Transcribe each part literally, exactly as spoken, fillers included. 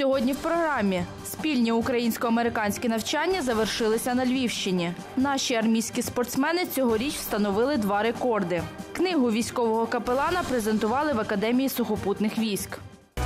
Сьогодні в програмі. Спільні українсько-американські навчання завершилися на Львівщині. Наші армійські спортсмени цьогоріч встановили два рекорди. Книгу військового капелана презентували в Академії сухопутних військ.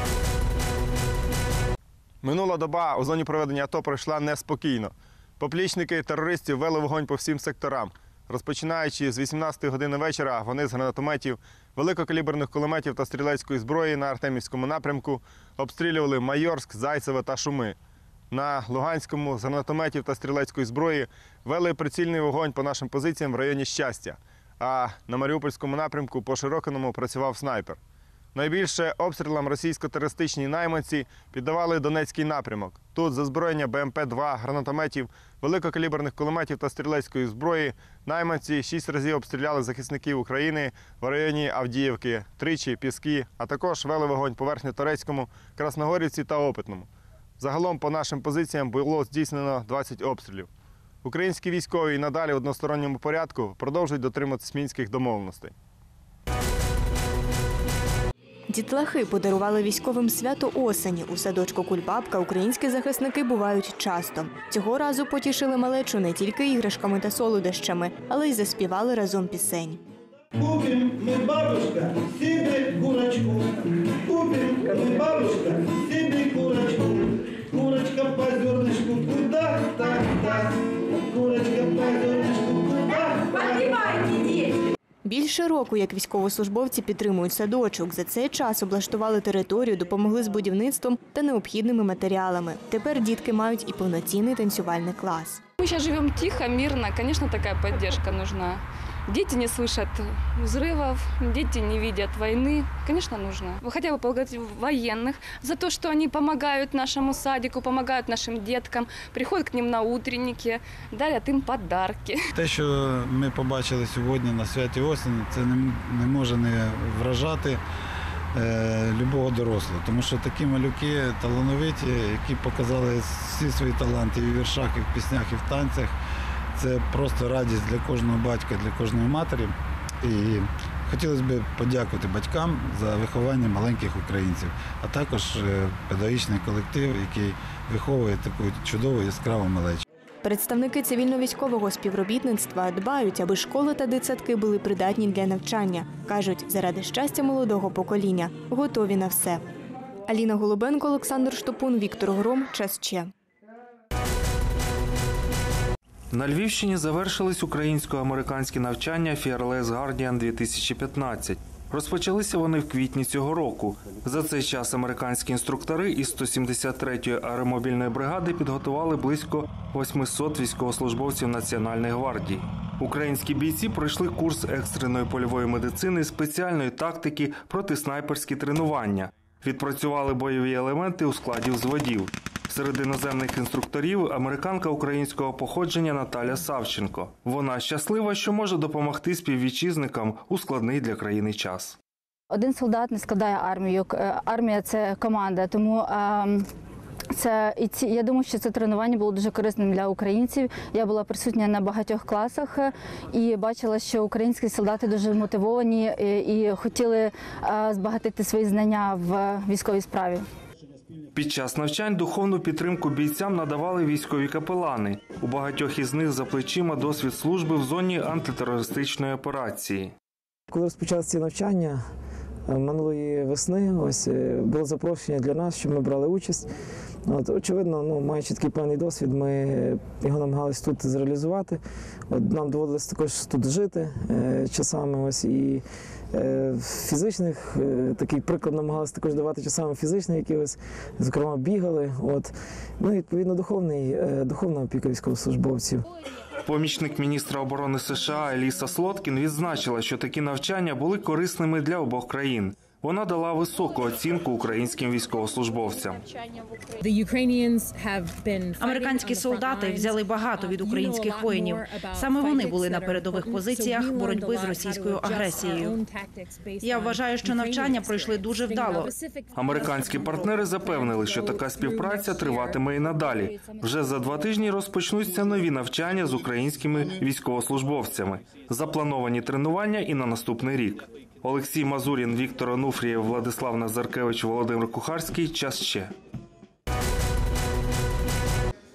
Минула доба у зоні проведення АТО пройшла неспокійно. Поплічники терористів вели вогонь по всім секторам. Розпочинаючи з вісімнадцятої години вечора, вони з гранатометів, великокаліберних кулеметів та стрілецької зброї на Артемівському напрямку обстрілювали Майорськ, Зайцеве та Шуми. На Луганському з гранатометів та стрілецької зброї вели прицільний вогонь по нашим позиціям в районі Щастя. А на Маріупольському напрямку по Широкиному працював снайпер. Найбільше обстрілам російсько-терористичні найманці піддавали Донецький напрямок. Тут з озброєння Б М П два, гранатометів, великокаліберних кулеметів та стрілецької зброї найманці шість разів обстріляли захисників України в районі Авдіївки, Тричі, Піски, а також вели вогонь по Верхньоторецькому, Красногорівці та Опитному. Загалом по нашим позиціям було здійснено двадцять обстрілів. Українські військові і надалі в односторонньому порядку продовжують дотримуватись мінських домовленостей. Дітлахи подарували військовим свято осені. У садочку «Кульбабка» українські захисники бувають часто. Цього разу потішили малечу не тільки іграшками та солодощами, але й заспівали разом пісень. Купим мы, бабушка, себе курочку. Купим мы, бабушка, себе курочку. Курочка по зернышку куда, так, так. Курочка по зернышку куда, так. Більше року, як військовослужбовці підтримують садочок. За цей час облаштували територію, допомогли з будівництвом та необхідними матеріалами. Тепер дітки мають і повноцінний танцювальний клас. Ми зараз живемо тихо, мирно. Звісно, така підтримка потрібна. Дети не слышат взрывов, дети не видят войны. Конечно, нужно. Хотя бы поблагодарить военных за то, что они помогают нашему садику, помогают нашим деткам, приходят к ним на утренники, дарят им подарки. Те, що ми побачили сьогодні на святі осені, це не, не може не вражати е, любого дорослого. Тому що такі малюки талановиті, які показали всі свої таланти і в віршах, і в піснях, і в танцях. Це просто радість для кожного батька, для кожної матері. І хотілося б подякувати батькам за виховання маленьких українців, а також педагогічний колектив, який виховує таку чудову яскраву малечу. Представники цивільно-військового співробітництва дбають, аби школи та дитсадки були придатні для навчання. Кажуть, заради щастя молодого покоління готові на все. Аліна Голубенко, Олександр Штопун, Віктор Гром. Час Че. На Львівщині завершились українсько-американські навчання Fearless Guardian дві тисячі п'ятнадцять. Розпочалися вони в квітні цього року. За цей час американські інструктори із сто сімдесят третьої аеромобільної бригади підготували близько восьмисот військовослужбовців Національної гвардії. Українські бійці пройшли курс екстреної польової медицини, спеціальної тактики, протиснайперські тренування. Відпрацювали бойові елементи у складі взводів. Серед іноземних інструкторів – американка українського походження Наталя Савченко. Вона щаслива, що може допомогти співвітчизникам у складний для країни час. Один солдат не складає армію. Армія – це команда, тому це, і ці, я думаю, що це тренування було дуже корисним для українців. Я була присутня на багатьох класах і бачила, що українські солдати дуже мотивовані і хотіли збагатити свої знання в військовій справі. Під час навчань духовну підтримку бійцям надавали військові капелани. У багатьох із них за плечима досвід служби в зоні антитерористичної операції. Коли розпочалися ці навчання минулої весни, ось було запрошення для нас, щоб ми брали участь. От, очевидно, ну, маючи такий певний досвід, ми його намагалися тут зреалізувати. От, нам доводилось також тут жити е, часами. Ось, і е, фізичних, е, такий приклад намагалися також давати часами фізичний, якихось, зокрема, бігали. От. Ну і, відповідно, духовний, е, духовна опіка військовослужбовців. Помічник міністра оборони США Еліса Слоткін відзначила, що такі навчання були корисними для обох країн. Вона дала високу оцінку українським військовослужбовцям. Американські солдати взяли багато від українських воїнів. Саме вони були на передових позиціях боротьби з російською агресією. Я вважаю, що навчання пройшли дуже вдало. Американські партнери запевнили, що така співпраця триватиме і надалі. Вже за два тижні розпочнуться нові навчання з українськими військовослужбовцями. Заплановані тренування і на наступний рік. Олексій Мазурін, Віктор Онуфрієв, Владислав Назаркевич, Володимир Кухарський. Час Че.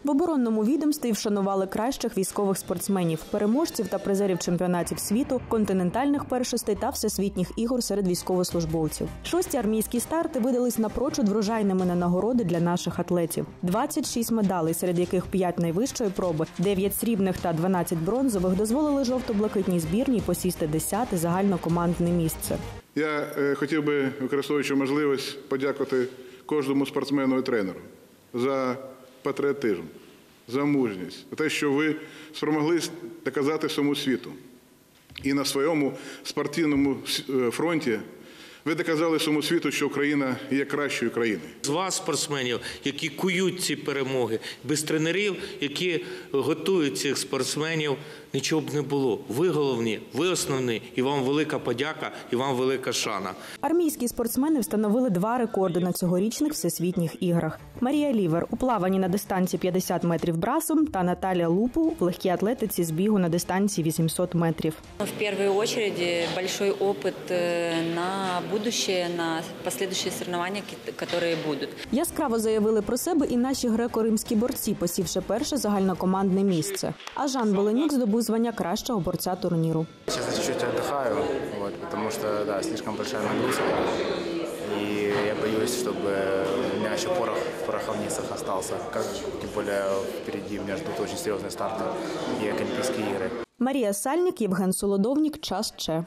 В оборонному відомстві вшанували кращих військових спортсменів, переможців та призерів чемпіонатів світу, континентальних першостей та всесвітніх ігор серед військовослужбовців. Шості армійські старти видались напрочуд врожайними на нагороди для наших атлетів. двадцять шість медалей, серед яких п'ять найвищої проби, дев'ять срібних та дванадцять бронзових дозволили жовто-блакитній збірній посісти десяте загальнокомандне місце. Я е, хотів би, використовуючи можливість, подякувати кожному спортсмену і тренеру за патріотизм, за мужність, за те, що ви спромоглись доказати всьому світу. І на своєму спортивному фронті ви доказали всьому світу, що Україна є кращою країною. З вас, спортсменів, які кують ці перемоги, без тренерів, які готують цих спортсменів, нічого б не було. Ви головні, ви основні, і вам велика подяка, і вам велика шана. Армійські спортсмени встановили два рекорди на цьогорічних всесвітніх іграх. Марія Лівер у плаванні на дистанції п'ятдесят метрів брасом та Наталія Лупу в легкій атлетиці з бігу на дистанції вісімсот метрів. В першу чергу великий опит на будущее, на последующие соревнования, які будуть. Яскраво заявили про себе і наші греко-римські борці, посівши перше загальнокомандне місце. А Жан Беленюк здобув звання кращого борця турніру. Сейчас чуть-чуть отдыхаю, вот, потому что, да, слишком большая нагрузка. И я боюсь, чтобы у меня еще порох в пороховницах остался. Как, тем более впереди меня ждут очень серьезные старты и Олимпийские игры. Марія Сальник, Євген Солодовнік, Час Че.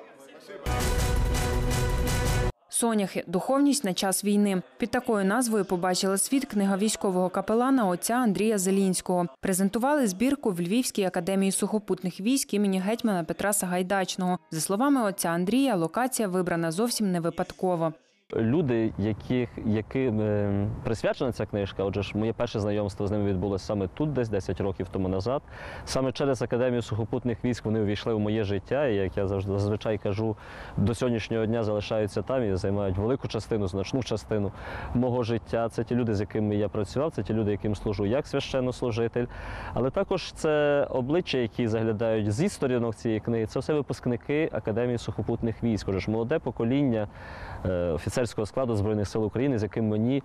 «Соняхи. Духовність на час війни». Під такою назвою побачила світ книга військового капелана отця Андрія Зелінського. Презентували збірку в Львівській академії сухопутних військ імені гетьмана Петра Сагайдачного. За словами отця Андрія, локація вибрана зовсім не випадково. Люди, яких, яким е, присвячена ця книжка, отже ж, моє перше знайомство з ними відбулося саме тут, десь десять років тому назад. Саме через Академію сухопутних військ вони увійшли в моє життя, і, як я завжди зазвичай кажу, до сьогоднішнього дня залишаються там і займають велику частину, значну частину мого життя. Це ті люди, з якими я працював, це ті люди, яким служу як священнослужитель. Але також це обличчя, які заглядають зі сторінок цієї книги, це все випускники Академії сухопутних військ. Отже ж, молоде покоління офіцерського складу Збройних сил України, з яким мені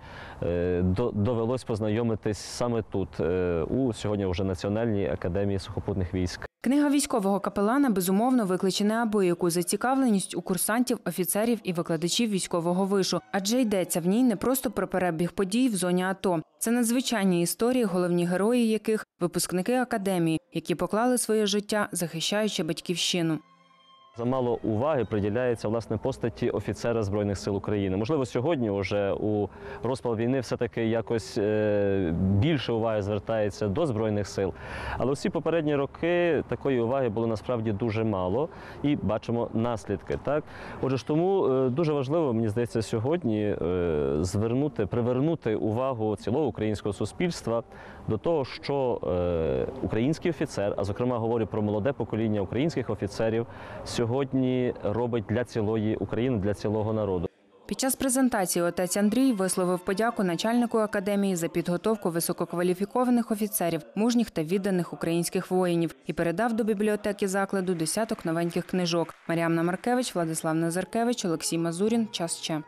довелось познайомитись саме тут, у сьогодні вже Національній академії сухопутних військ. Книга військового капелана, безумовно, викличе неабияку зацікавленість у курсантів, офіцерів і викладачів військового вишу. Адже йдеться в ній не просто про перебіг подій в зоні АТО. Це надзвичайні історії, головні герої яких – випускники академії, які поклали своє життя, захищаючи батьківщину. Замало уваги приділяється, власне, постаті офіцера Збройних сил України. Можливо, сьогодні вже у розпал війни все-таки якось більше уваги звертається до Збройних сил. Але всі попередні роки такої уваги було насправді дуже мало і бачимо наслідки. Так? Отже ж, тому дуже важливо, мені здається, сьогодні звернути, привернути увагу цілого українського суспільства до того, що український офіцер, а зокрема говорю про молоде покоління українських офіцерів, сьогодні робить для цілої України, для цілого народу. Під час презентації отець Андрій висловив подяку начальнику академії за підготовку висококваліфікованих офіцерів, мужніх та відданих українських воїнів і передав до бібліотеки закладу десяток новеньких книжок. Маріамна Маркевич, Владислав Назаркевич, Олексій Мазурін. Час Че.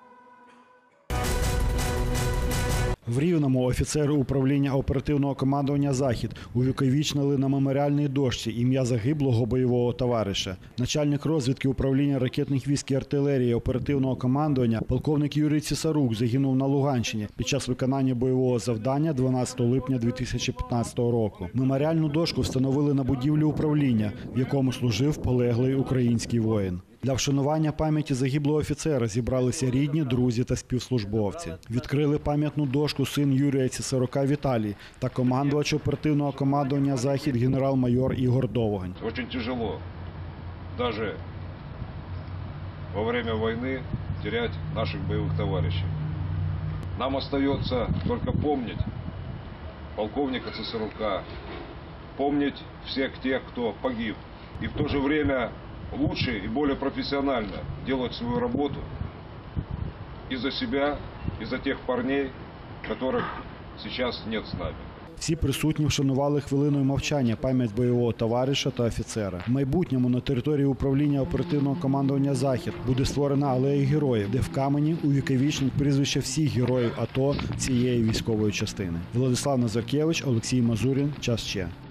В Рівному офіцери управління оперативного командування «Захід» увіковічнили на меморіальній дошці ім'я загиблого бойового товариша. Начальник розвідки управління ракетних військ і артилерії оперативного командування полковник Юрій Цісарук загинув на Луганщині під час виконання бойового завдання дванадцятого липня дві тисячі п'ятнадцятого року. Меморіальну дошку встановили на будівлі управління, в якому служив полеглий український воїн. Для вшанування пам'яті загиблого офіцера зібралися рідні, друзі та співслужбовці. Відкрили пам'ятну дошку син Юрія Цісарука Віталій та командувач оперативного командування «Захід» генерал-майор Ігор Довгань. Дуже тяжело, навіть во время війни, втрачати наших бойових товаришів. Нам залишається тільки пам'ятати полковника Цісарука, пам'ятати всіх тих, хто погиб, і в то же время лучше и более профессионально делать свою работу и за себя, и за тех парней, которых сейчас нет с нами. Всі присутні вшанували хвилиною мовчання пам'ять бойового товариша та офіцера. В майбутньому на території управління оперативного командування «Захід» буде створена алея героїв, де в камені увіковічнять прізвища всіх героїв АТО цієї військової частини. Владислав Назаркевич, Олексій Мазурін. Час Че.